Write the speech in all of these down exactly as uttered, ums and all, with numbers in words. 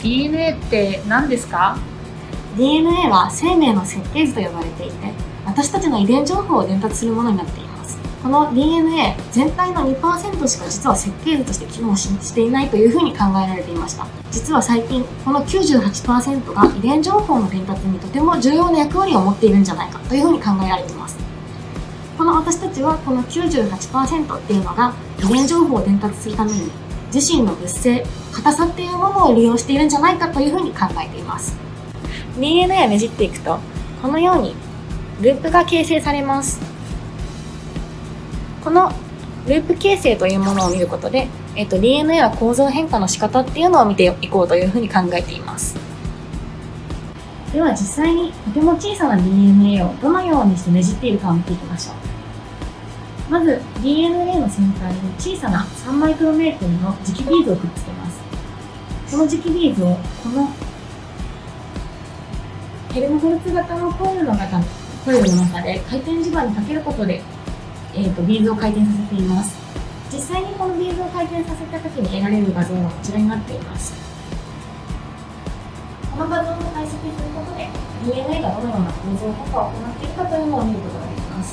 ディーエヌエー って何ですか？ ディーエヌエー は生命の設計図と呼ばれていて、私たちの遺伝情報を伝達するものになっています。この ディーエヌエー 全体の にパーセント しか実は設計図として機能ししていないというふうに考えられていました。実は最近、この きゅうじゅうはちパーセント が遺伝情報の伝達にとても重要な役割を持っているんじゃないかというふうに考えられています。この私たちはこの きゅうじゅうはちパーセント っていうのが遺伝情報を伝達するために自身の物性、硬さっていうものを利用しているんじゃないかというふうに考えています。ディーエヌエー をねじっていくと、このようにループが形成されます。このループ形成というものを見ることで、えっと、ディーエヌエー は構造変化の仕方っていうのを見ていこうというふうに考えています。では実際にとても小さな ディーエヌエー をどのようにしてねじっているかを見ていきましょう。まず ディーエヌエー の先端に小さなさんマイクロメートルの磁気ビーズをくっつけます。この磁気ビーズをこのヘルムホルツ型のコイルの中のコイルの中で回転磁場にかけることで、えーと、ビーズを回転させています。実際にこのビーズを回転させた時に得られる画像はこちらになっています。この画像を解析することで ディーエヌエー がどのような構造変化を行っているかというのを見ることができます。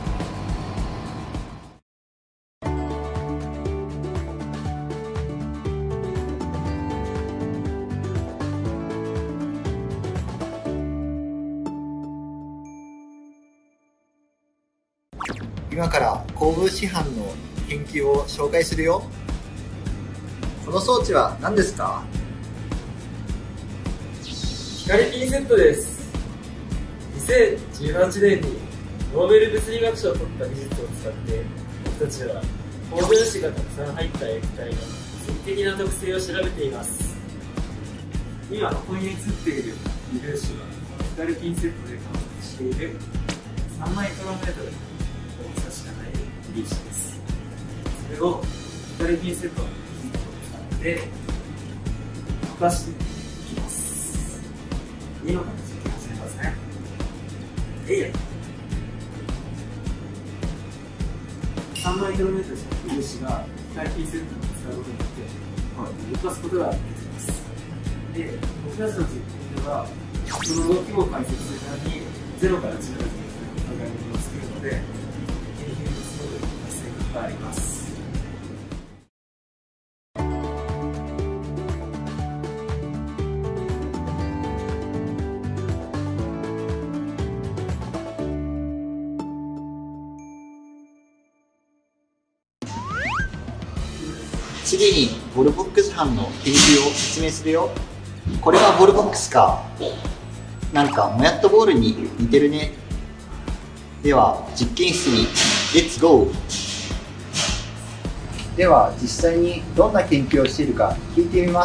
今から高分子反の研究を紹介するよ。この装置は何ですか？ 光ピンセットです。にせんじゅうはちねんにノーベル物理学賞を取った技術を使って僕たちは高分子がたくさん入った液体の物理的な特性を調べています。今ここに映っている微粒子は光ピンセットで観察しているさんマイクロメートルの大きさしかない微粒子です。それを光ピンセットの技術を使って溶かしていきます。いいのかもしれません。えいやさんマイクロメートルしか微粒子が光ピンセットを使うことによって動かすことができます。で、僕たちの実験ではその動きを解析するためにゼロからいちまでプログラミングを作るので、研究にすごく成果があります。 次にボルボックス反の研究を説明するよ。これはボルボックスか。なんかモヤットボールに似てるね。では実験室にレッツゴー。では実際にどんな研究をしているか聞いてみます。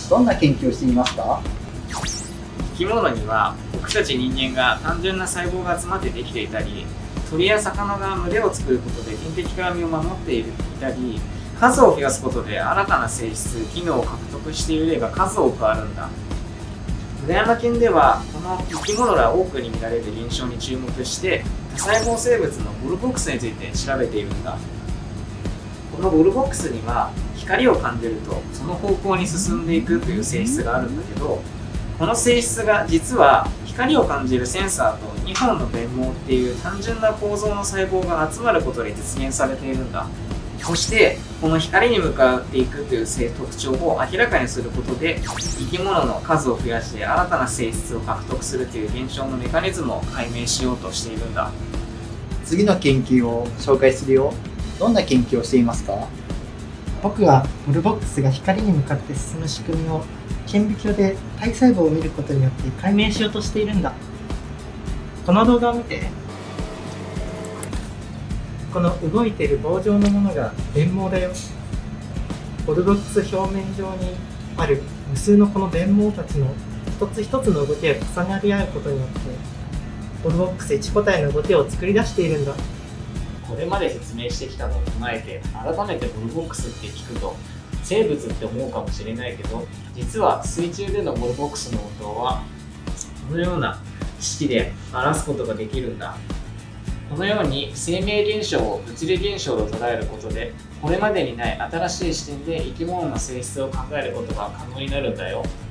どんな研究をしていますか？ 生き物には僕たち人間が単純な細胞が集まってできていたり、鳥や魚が群れを作ることで天敵から身を守っていたり、数を増やすことで新たな性質、機能を獲得している例が数多くあるんだ。村山県ではこの生き物ら多くに見られる現象に注目して多細胞生物のボルボックスについて調べているんだ。このボルボックスには光を感じるとその方向に進んでいくという性質があるんだけど、この性質が実は光を感じるセンサーとにほんの弁毛っていう単純な構造の細胞が集まることで実現されているんだ。そしてこの光に向かっていくという特徴を明らかにすることで生き物の数を増やして新たな性質を獲得するという現象のメカニズムを解明しようとしているんだ。 次の研究を紹介するよ。どんな研究をしていますか？ 僕はボルボックスが光に向かって進む仕組みを顕微鏡で体細胞を見ることによって解明しようとしているんだ。この動画を見て。この動いている棒状のものが弁毛だよ。ボルボックス表面上にある無数のこの弁毛たちの一つ一つの動きが重なり合うことによってボルボックス一個体の動きを作り出しているんだ。 これまで説明してきたのを踏まえて改めてボルボックスって聞くと生物って思うかもしれないけど、実は水中でのボルボックスの運動はこのような式で表すことができるんだ。このように生命現象を物理現象と捉えることでこれまでにない新しい視点で生き物の性質を考えることが可能になるんだよ。